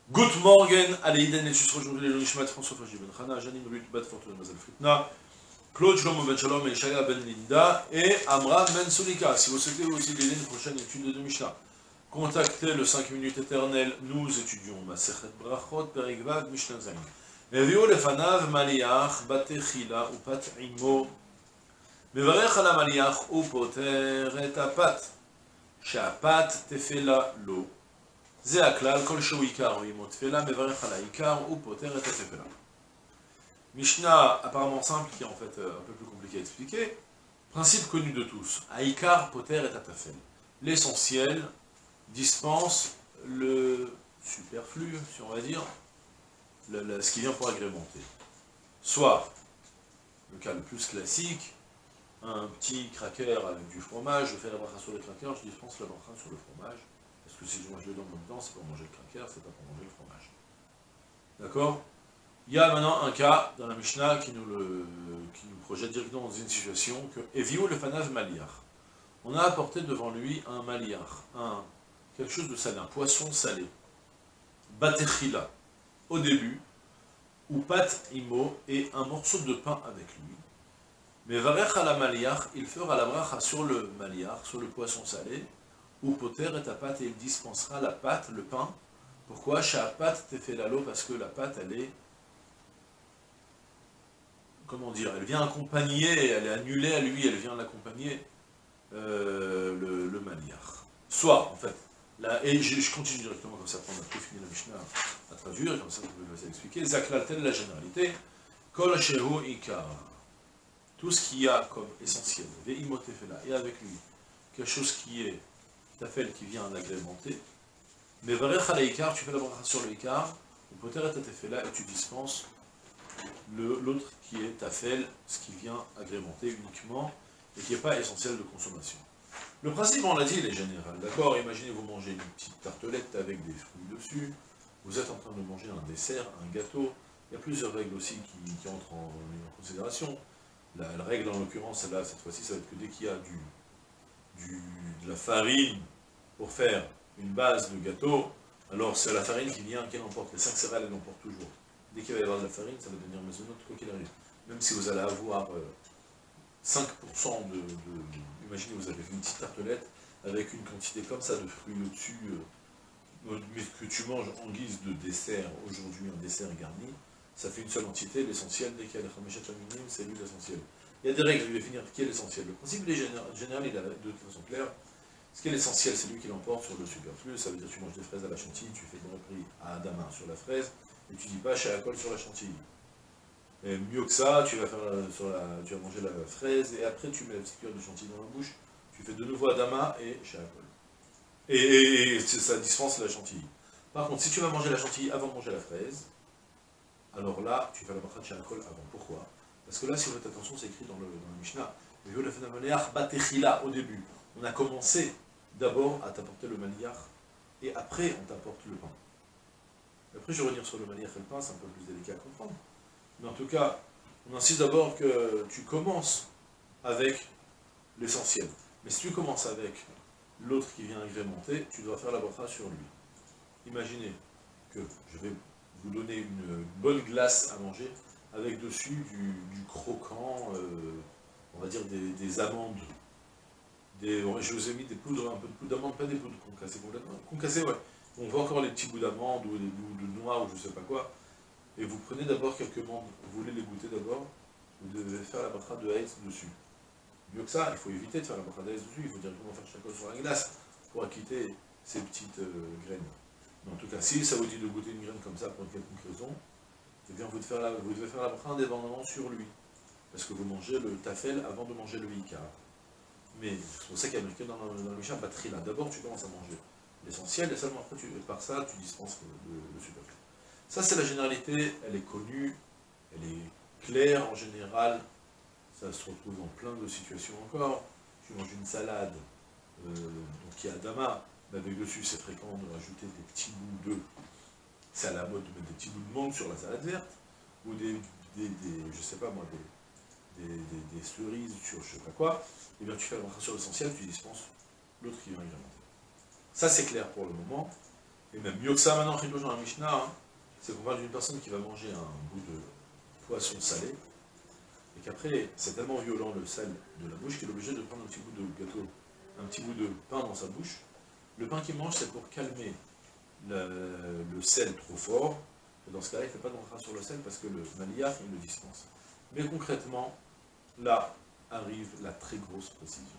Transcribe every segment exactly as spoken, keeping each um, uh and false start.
Good morning, Aleiden et Jusre aujourd'hui le Nishmat François Faji Ben Chana, Janine Ruth Bat Fortune Mazal Fritna, Claude Shlomo Ben Shalom et Shaya Ben Linda et Amram Ben Solika. Si vous souhaitez aussi aider une prochaine étude de Mishnah, contactez le cinq minutes éternel. Nous étudions Masechet Brachot Perek Vav Mishnah Zayin. Eviu lefanav Maliach Batechila Upat Imo Mevarech ala Maliach Upoter et Apat Sheapat Tefela Lo. זה הכלל, כל שהוא עיקר או אימו תפלה, מברך על העיקר ופותר את התפלה. Mishnah apparemment simple, qui est en fait un peu plus compliqué à expliquer. Principe connu de tous. Aïkar, poter et tatafel. L'essentiel dispense le superflu, si on va dire, le, le, ce qui vient pour agrémenter. Soit, le cas le plus classique, un petit cracker avec du fromage, je fais la bracha sur le cracker, je dispense la bracha sur le fromage. Parce que si je mange le dents en même temps, c'est pour manger le cracker, c'est pas pour manger le fromage. D'accord? Il y a maintenant un cas dans la Mishnah qui nous, le, qui nous projette directement dans une situation que Eviou le fanav maliach. On a apporté devant lui un maliach, un, quelque chose de salé, un poisson salé. Batechila, au début, ou pat imo, et un morceau de pain avec lui. Mais varech à la maliach, il fera la bracha sur le maliach, sur le poisson salé, ou poter et ta pâte, et il dispensera la pâte, le pain. Pourquoi? Sheapat tefela lo, parce que la pâte, elle est, comment dire, elle vient accompagner, elle est annulée à lui, elle vient l'accompagner, euh, le, le maliach. Soit, en fait, là, et je, je continue directement comme ça, on a tout fini la Mishnah à traduire, comme ça vous pouvez expliquer. Zaklal, telle la généralité, kol shehu ikar, tout ce qu'il y a comme essentiel, ve'imo tefela, et avec lui, quelque chose qui est tafel qui vient l'agrémenter, mais varech ala ikar, tu fais la bracha sur le ikar, ou poter et tefela, et tu dispenses l'autre qui est tafel, ce qui vient agrémenter uniquement, et qui n'est pas essentiel de consommation. Le principe, on l'a dit, il est général, d'accord? Imaginez vous mangez une petite tartelette avec des fruits dessus, vous êtes en train de manger un dessert, un gâteau, il y a plusieurs règles aussi qui, qui entrent en, en considération. La, la règle en l'occurrence, là, cette fois-ci, ça va être que dès qu'il y a du Du, de la farine pour faire une base de gâteau, alors c'est la farine qui vient, qui l'emporte. Les cinq céréales, elles l'emportent toujours. Dès qu'il va y avoir de la farine, ça va devenir maisonnote, quoi qu'il arrive. Même si vous allez avoir euh, cinq pour cent de, de, de... Imaginez, vous avez une petite tartelette avec une quantité comme ça de fruits au-dessus, euh, mais que tu manges en guise de dessert, aujourd'hui un dessert garni, ça fait une seule entité. L'essentiel, dès qu'il y a les khameshet aminim, c'est lui l'essentiel. Il y a des règles, je vais finir qui est l'essentiel. Le principe il est général, il est de toute façon claire. Ce qui est l'essentiel, c'est lui qui l'emporte sur le superflu. Ça veut dire que tu manges des fraises à la chantilly, tu fais ton prix à Adama sur la fraise, et tu dis pas chez la colle sur la chantilly. Et mieux que ça, tu vas, faire la, sur la, tu vas manger la fraise, et après tu mets la petite cuillère de chantilly dans la bouche, tu fais de nouveau Adama et chez la colle. Et, et, et ça dispense la chantilly. Par contre, si tu vas manger la chantilly avant de manger la fraise, alors là, tu fais la bracha de chez la colle avant. Pourquoi? Parce que là, si vous faites attention, c'est écrit dans le, dans le Mishnah, au début. On a commencé d'abord à t'apporter le maliach, et après on t'apporte le pain. Après, je vais revenir sur le maliach et le pain, c'est un peu plus délicat à comprendre. Mais en tout cas, on insiste d'abord que tu commences avec l'essentiel. Mais si tu commences avec l'autre qui vient agrémenter, tu dois faire la bracha sur lui. Imaginez que je vais vous donner une bonne glace à manger, avec dessus du, du croquant, euh, on va dire des, des amandes, des, je vous ai mis des poudres, un peu de poudre d'amande, pas des poudres concassées complètement, concassées, ouais, on voit encore les petits bouts d'amande ou des bouts de noix ou je sais pas quoi, et vous prenez d'abord quelques mandes, vous voulez les goûter d'abord, vous devez faire la bracha de haïs dessus. Mieux que ça, il faut éviter de faire la bracha de haïs dessus, il faut directement faire chaque chose sur la glace, pour acquitter ces petites euh, graines. Mais en tout cas, si ça vous dit de goûter une graine comme ça pour une quelconque raison, eh bien vous devez faire la, vous devez faire la bracha indépendamment sur lui. Parce que vous mangez le tafel avant de manger le ikar. Mais c'est pour ça qu'il y a marqué dans, dans, dans le Mishnah, batrila. D'abord tu commences à manger l'essentiel, et seulement après, tu, par ça, tu dispenses le, le, le superflu. Ça c'est la généralité, elle est connue, elle est claire en général, ça se retrouve dans plein de situations encore. Tu manges une salade, euh, donc qui a Adama, mais avec dessus c'est fréquent de rajouter des petits bouts d'œufs. C'est à la mode de mettre des petits bouts de mangue sur la salade verte, ou des, des, des je sais pas moi, des, des, des, des cerises sur je sais pas quoi, et bien tu fais la bracha sur l'essentiel, tu dispenses l'autre qui vient agrémenter. Ça c'est clair pour le moment. Et même mieux que ça, maintenant, Chidosh dans la Mishnah, hein, c'est qu'on parle d'une personne qui va manger un bout de poisson salé, et qu'après, c'est tellement violent le sel de la bouche qu'il est obligé de prendre un petit bout de gâteau, un petit bout de pain dans sa bouche. Le pain qu'il mange, c'est pour calmer le, le sel trop fort, et dans ce cas-là, il ne fait pas d'entrain sur le sel parce que le maliyah, il le dispense. Mais concrètement, là arrive la très grosse précision.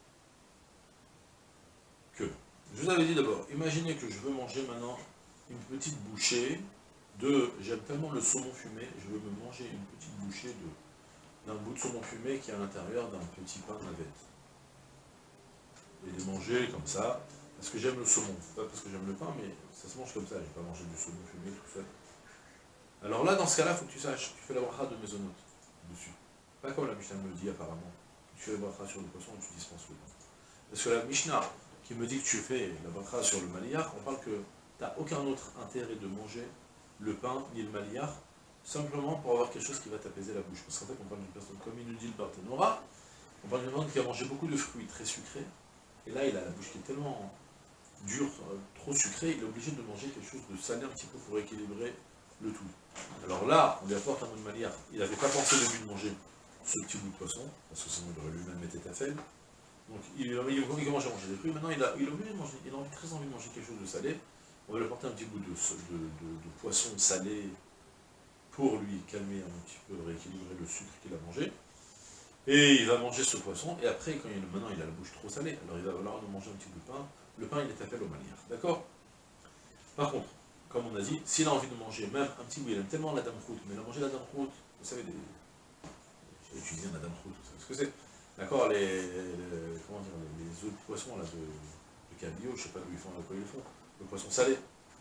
Que, je vous avais dit d'abord, imaginez que je veux manger maintenant une petite bouchée de, j'aime tellement le saumon fumé, je veux me manger une petite bouchée d'un bout de saumon fumé qui est à l'intérieur d'un petit pain navette. Et les manger comme ça, parce que j'aime le saumon, pas parce que j'aime le pain, mais ça se mange comme ça, je vais pas manger du saumon fumé tout seul. Alors là, dans ce cas-là, il faut que tu saches, tu fais la bracha de mésonote dessus. Pas comme la Mishnah me le dit apparemment, tu fais la bracha sur le poisson et tu dispenses le pain. Parce que la Mishnah qui me dit que tu fais la bracha sur le maliyah, on parle que tu n'as aucun autre intérêt de manger le pain ni le maliyah, simplement pour avoir quelque chose qui va t'apaiser la bouche. Parce qu'en fait, on parle d'une personne, comme il nous dit le Barthénora, on parle d'une personne qui a mangé beaucoup de fruits très sucrés, et là, il a la bouche qui est tellement dure, trop sucrée, il est obligé de manger quelque chose de salé un petit peu pour équilibrer le tout. Alors là, on lui apporte un bout de maliyah. Il n'avait pas pensé au début de manger ce petit bout de poisson, parce que sinon il aurait lui-même été tafel. Donc il, il, il commence à manger des fruits, maintenant il a, il a, envie de manger, il a envie, très envie de manger quelque chose de salé. On va lui apporter un petit bout de, de, de, de poisson salé pour lui calmer un petit peu, rééquilibrer le sucre qu'il a mangé. Et il va manger ce poisson, et après, quand il, maintenant il a la bouche trop salée, alors il va falloir nous manger un petit bout de pain. Le pain, il est appelé au maliyah. D'accord? Par contre, comme on a dit, s'il a envie de manger même un petit bout, il aime tellement la dame route, mais il a mangé la dame route, vous savez, des... j'ai étudié la dame route, vous savez ce que c'est? D'accord, les, les, comment dire, les, les œufs de poisson là, de, de cabillaud, je sais pas d'où ils font, à quoi ils font, le poisson salé.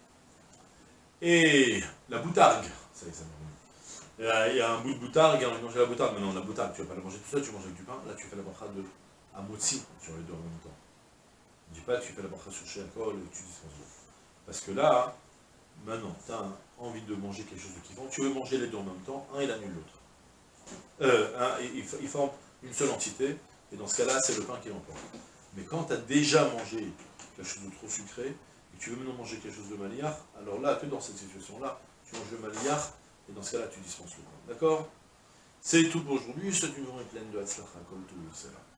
Et la boutargue, ça y est, ça me revient. Il y a un bout de boutargue, il a envie de manger la boutargue, mais non, la boutargue, tu vas pas la manger tout seul, tu manges avec du pain, là tu fais la bracha de à motzi sur les deux en même temps. Ne dis pas que tu fais la bracha sur Sheakol et que tu dispenses l'eau. Parce que là, maintenant, tu as envie de manger quelque chose de kiffant, tu veux manger les deux en même temps, un il annule l'autre. Euh, un, il, il forme une seule entité, et dans ce cas-là, c'est le pain qui l'emporte. Mais quand tu as déjà mangé quelque chose de trop sucré, et que tu veux maintenant manger quelque chose de maliyah, alors là, que dans cette situation-là, tu manges le maliyah, et dans ce cas-là, tu dispenses le pain. D'accord? C'est tout pour aujourd'hui, cette journée pleine de Hatzlacha, Kol Tov,